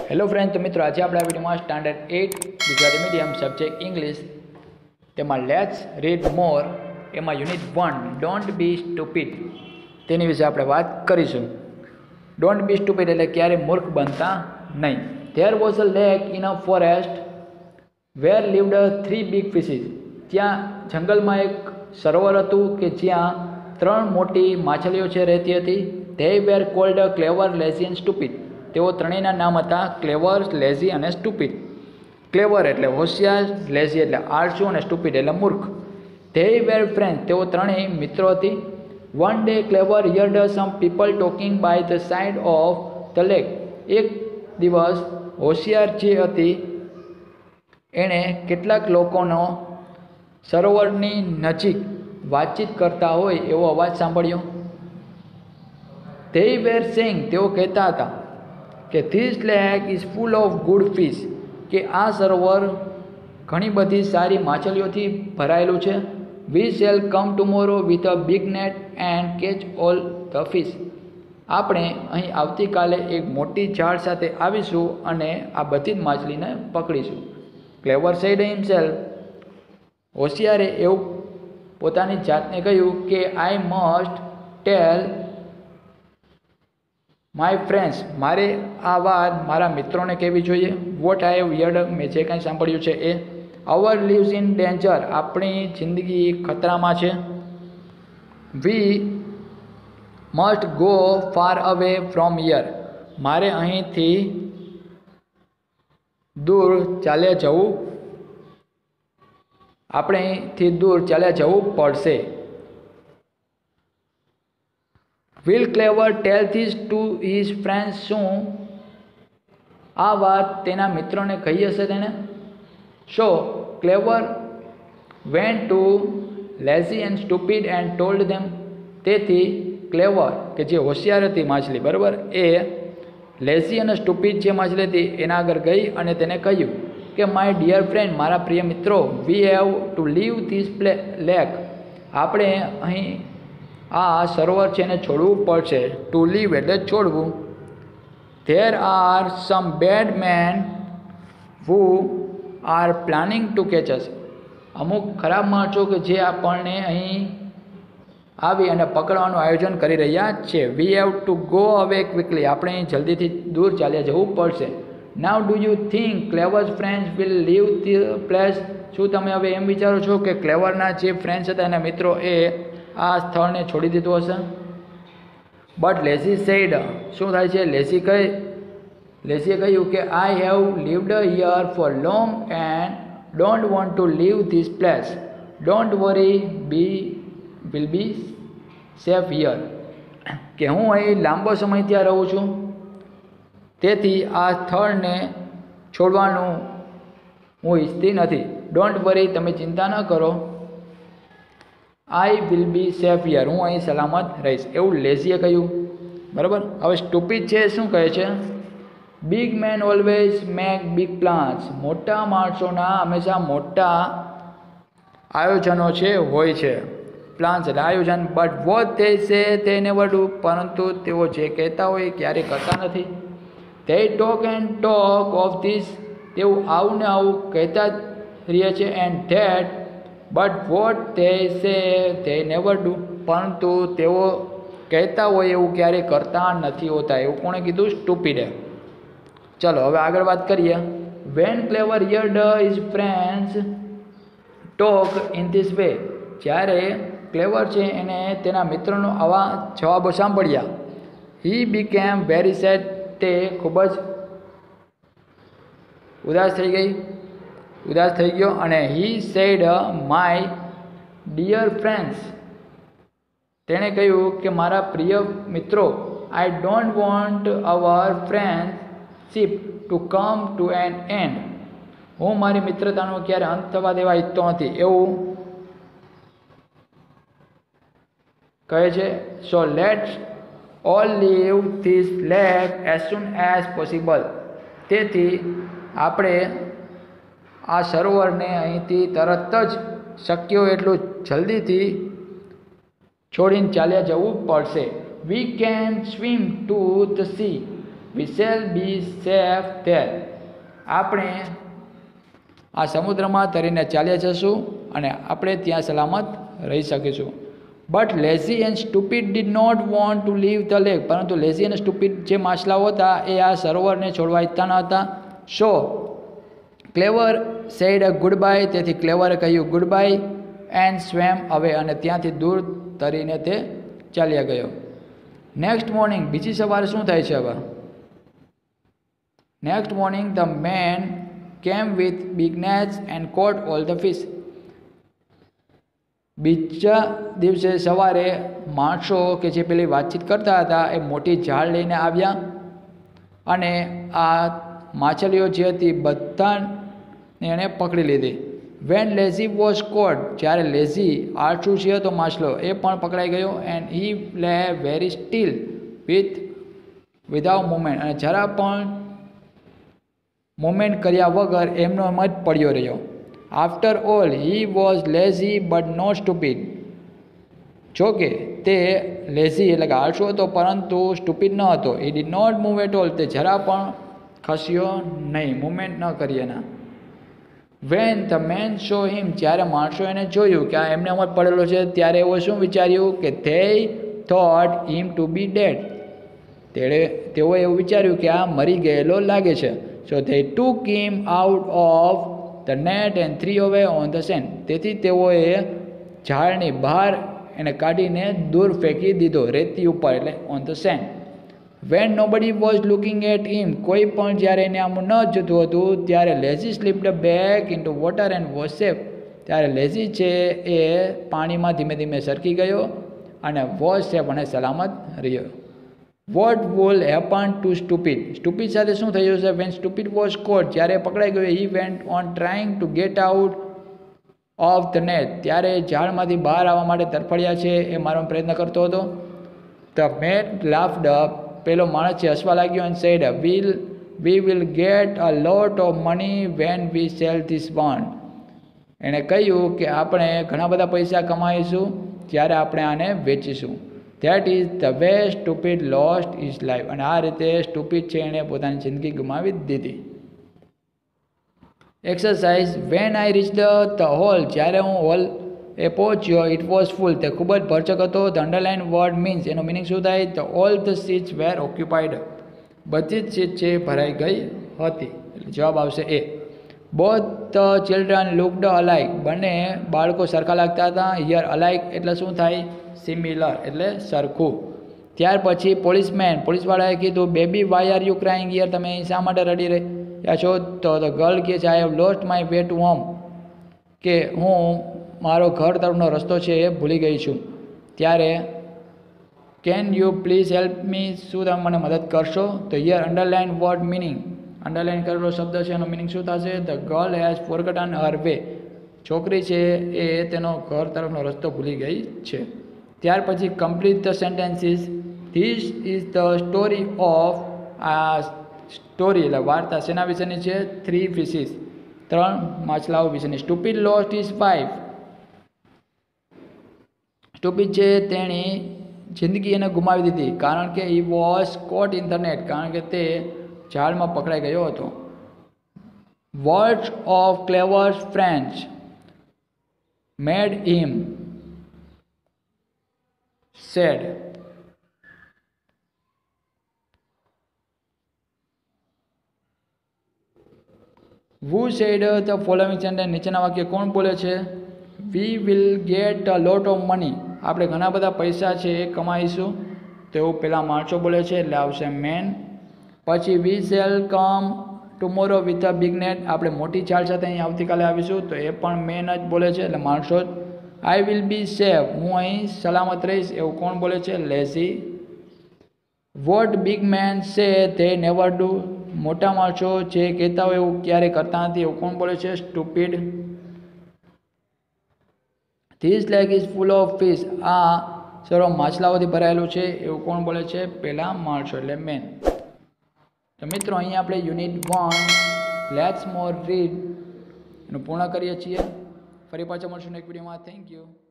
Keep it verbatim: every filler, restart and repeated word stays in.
Hello friends, तो मित्रों आज आप वीडियो में standard eight Gujarati medium subject English तेमा लेट्स रीड मोर एमा unit one don't be stupid तेनी विषे आपणे वात करीशुं। डोंट बी स्टूपिड एटले क्यारे मूर्ख बनता नहीं। There was a lake in a forest where lived three big fishes. त्यां जंगलमां एक सरोवर हतुं के ज्यां त्रण मोटी माछलीओ छे रहती हती। They were called clever, lazy and stupid. तेओ त्रणेयना नाम हता क्लेवर, लेजी अने स्टूपिड। क्लेवर एटले होशियार, लेजी एटले आळसू अने स्टूपिड एटले मूर्ख। दे वेर फ्रेंड्स, तेओ त्रणेय मित्रो हती। One day clever heard some people talking by the side of the lake. एक दिवस होशियार जे हती एणे केटलाक लोकोनो सरोवरनी नजीक वातचीत करता होय एवो अवाज सांभळ्यो। दे वेर सेइंग, तेओ कहेता हता कि this lake is full of good fish, कि आ सरोवर घणी बधी सारी माछलीओथी भरायेलुं छे। We shall come tomorrow with a big net and catch all the fish. આપણે અહીં આવતીકાલે એક મોટી જાળ સાથે આવીશું અને આ બધી જ માછલીને પકડીશું। ક્લેવર સેડ હિમસેલ્ફ, હોશિયારે એવું પોતાની જાતને કહ્યું કે I must tell my friends, मारे आ बात मारा मित्रों ने कहवी जोईए। वोट आई हेव हियर्ड, मैं जे कई सांभळ्युं छे ए। अवर लिव्स इन डेंजर, आपणी जिंदगी खतरा में छे। We must go far away from here, मारे अहीं थी दूर चाल्या जवुं आपणे अहींथी दूर चाल्या जवुं पड़शे। Will clever tell this to his friends, शू आ बात तेना मित्रों ने कही हशे तेने। So clever went to lazy and stupid and told them. तेथी क्लेवर के जे होशियार हती माछली बराबर ए लेजी अने स्टूपिड जे माछली हती एना आगळ गई अने तेने कह्युं कि माय डियर फ्रेंड, मारा प्रिय मित्रों, we have to leave this lake, आपणे अहीं आ सरोवर छे ने छोड़वू पड़शे। टू लीव एटले छोड़वू। There are some bad men who are planning to catch us, अमुक खराब माणसो के जे आपणे अहीं आवी अने पकड़वानुं आयोजन करी रह्या छे। We have to go away quickly, आपणे जल्दीथी दूर चाल्या जवुं पड़शे। Now do you think clever friends will leave the place, शुं तमे हवे एम विचारो छो कि क्लेवरना जे फ्रेंड्स हता एना मित्रो ए आ स्थल ने छोड़ी दीधुं हशे। बट लेजी सेड, शुं थाय छे लेजी कहे लेजीए कह्युं कि I have lived here for long and don't want to leave this place. Don't worry, we will be safe here, कि हूँ अहीं लांबो समय त्यां रहूँ छुं, तेथी आ स्थळने छोड़वानुं हूँ ઈચ્છતી નથી। डोंट वरी, तमे चिंता न करो। I will be safe here, हूँ अहीं सलामत रहीश, एवुं लेजीए कह्युं बराबर। हवे स्टूपिड छे शुं कहे छे, big man always make big plans, मोटा माणसोना हमेशा मोटा आयोजनों छे होय छे। प्लान्स एटले आयोजन। But what they say they never do, परंतु तेओ जे कहेता होय क्यारे करता नथी। They talk and talk of this, तेओ आवुं ने आवुं कहेता ज रहे छे। And that, but what they say they never do, परंतु तेओ कहता होय एवुं क्यारे करता नथी होता। एवुं कोणे कीधुं? स्टूपिडे। चलो हवे आगळ वात करीए। When Clever heard his friends talk in this way, ज्यारे क्लेवर छे एने तेना मित्रोनो आवा जवाबो सांभळ्या, ही बीकेम वेरी सैड, ते खूब ज उदास थई गई उदास थई गयो। अने he said my dear friends, तेणे कह्युं कि मारा प्रिय मित्रों, I don't want our friendship to come to an end, हूँ मारी मित्रतानो क्यारे अंत थवा देवा इच्छतो नथी एवुं कहे छे। So let's all leave this lake as soon as possible, तेथी आपणे आ सरोवर ने अहींथी तरत ज शक्य होय एटલું जल्दीथी छोड़ीने चाल्या जवुं पड़शे। We can swim to the sea, we shall be safe there. આપણે આ સમુદ્રમાં તરીને ચાલ્યા જશું અને આપણે ત્યાં સલામત રહી શકીશું. But Lazy and Stupid did not want to leave the lake. પરંતુ લેઝી અને સ્ટુપિડ જે માછલાઓ હતા એ આ સરોવરને છોડવા ઈચ્છતા ન હતા. So Clever said a good bye. તેથી ક્લેવરે કહ્યું ગુડ બાય એન્ડ સ્વેમ અવે. અને ત્યાંથી દૂર તરીને તે ચાલ્યા ગયો. નેક્સ્ટ મોર્નિંગ બીજી સવારે શું થાય છે હવે? Next morning the man came with big nets and caught all the fish. બીજા દિવસે સવારે માણસો કે જે પેલી વાતચીત કરતા હતા એ મોટી જાળ લઈને આવ્યા અને આ માછલીઓ જે હતી બધાને એણે પકડી લીધી. When Lazy was caught. જ્યારે લેઝી આળસુ છે તો માછલો એ પણ પકડાઈ ગયો. And he lay very still with without movement. અને જરા પણ મુવમેન્ટ કર્યા વગર એમનો એમ જ પડ્યો રહ્યો. After all he was lazy but not stupid. જોકે તે લેઝી એટલે કે આળસુ હતો પરંતુ સ્ટુપિડ ન હતો. He did not move at all. તે જરા પણ ખસ્યો નહીં, મુવમેન્ટ ન કરી એના. When the man saw him. જ્યારે માણસો એને જોયું કે આ એમને અમર પડેલો છે ત્યારે એવો શું વિચાર્યું કે they thought him to be dead. તેણે તેઓએ એવું વિચાર્યું કે આ મરી ગયેલો લાગે છે. So they took him out of the net and threw away on the sand. તેથી તેઓએ ઝાડની બહાર એને કાઢીને દૂર ફેંકી દીધો રેતી ઉપર, એટલે on the sand. When nobody was looking at him. કોઈ પણ જ્યારે એને આમ ન જતું હતું ત્યારે Lazy slipped back into water and was safe. ત્યારે લેઝી છે એ પાણીમાં ધીમે ધીમે સરકી ગયો અને વોઝ સેફ અને સલામત રહ્યો. What will happen to Stupid. Stupid સાથે શું થયું છે? When Stupid was caught. જ્યારે પકડાઈ ગયો he went on trying to get out of the net. ત્યારે ઝાડમાંથી બહાર આવવા માટે તરફડ્યા છે એ મારો પ્રયત્ન કરતો હતો. The man laughed up. પેલો માણસ છે હસવા લાગ્યો અને said will we will get a lot of money when we sell this bond. એણે કહ્યું કે આપણે ઘણા બધા પૈસા કમાઈશું જ્યારે આપણે આને વેચીશું. That is the way Stupid lost his life. અને આ રીતે સ્ટુપિડ છે એણે પોતાની જિંદગી ગુમાવી દીધી. Exercise. When I reach the hall. જ્યારે હું હોલ એ પહોંચ્યો ઇટ વોઝ ફૂલ. તે ખૂબ જ ભરચક હતો. The underline word means. એનો મિનિંગ શું થાય? The all the seats were occupied. બધી જ સીટ છે ભરાઈ ગઈ હતી. એટલે જવાબ આવશે એ. Both the children looked alike. બંને બાળકો સરખા લાગતા હતા. હિયર અલાઇક એટલે શું થાય? સિમિલર એટલે સરખું. ત્યાર પછી પોલીસમેન. પોલીસવાળાએ કીધું baby why are you crying here. તમે શા માટે રડી રહ્યા છો? તો ધ ગર્લ કહે છે I have lost my way to home. કે હું મારો ઘર તરફનો રસ્તો છે એ ભૂલી ગઈ છું. ત્યારે can you please help me. શું તમે મને મદદ કરશો? તો here underline word meaning. Underline કરેલો શબ્દ છે એનો મિનિંગ શું થશે? The girl has forgotten her way. છોકરી છે એ તેનો ઘર તરફનો રસ્તો ભૂલી ગઈ છે. ત્યાર પછી complete the sentences. This is the story of. આ સ્ટોરી એટલે વાર્તા શેના વિશેની છે? Three fishes. ત્રણ માછલાઓ વિશેની. Stupid lost his life. સ્ટુપિડ છે તેની જિંદગી એને ગુમાવી દીધી કારણ કે he was caught in the net. કારણ કે તે જાળમાં પકડાઈ ગયો હતો. Words of Clever's friends made him sad. who said the following sentence. નીચેના વાક્ય કોણ બોલે છે? we will get a lot of money. આપણે ઘણા બધા પૈસા છે એ કમાઈશું. તેવું પેલા માણસો બોલે છે એટલે આવશે મેન. પછી we shall come tomorrow with a big net. આપણે મોટી જાળ સાથે અહીં આવતીકાલે આવીશું. તો એ પણ મેન જ બોલે છે એટલે માણસો જ. I will be safe. હું અહીં સલામત રહીશ એવું કોણ બોલે છે? Lazy. what big men say they never do. મોટા માણસો જે કહેતા હોય એવું ક્યારેય કરતા નથી એવું કોણ બોલે છે? Stupid. This lake is full of fish. આ સરોવર માછલાઓથી ભરાયેલું છે એવું કોણ બોલે છે? પેલા માણસો એટલે મેન. તો મિત્રો અહીં આપણે unit one let's more read એનું પૂર્ણ કરીએ છીએ. ફરી પાછા મળશું એક વિડીયોમાં. Thank you.